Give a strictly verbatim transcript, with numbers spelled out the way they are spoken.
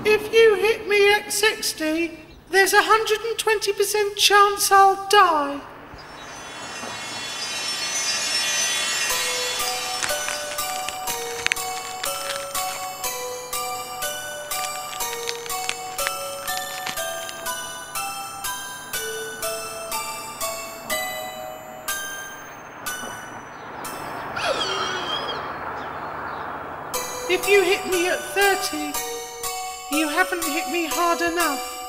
If you hit me at sixty, there's a one hundred twenty percent chance I'll die. If you hit me at thirty, you haven't hit me hard enough.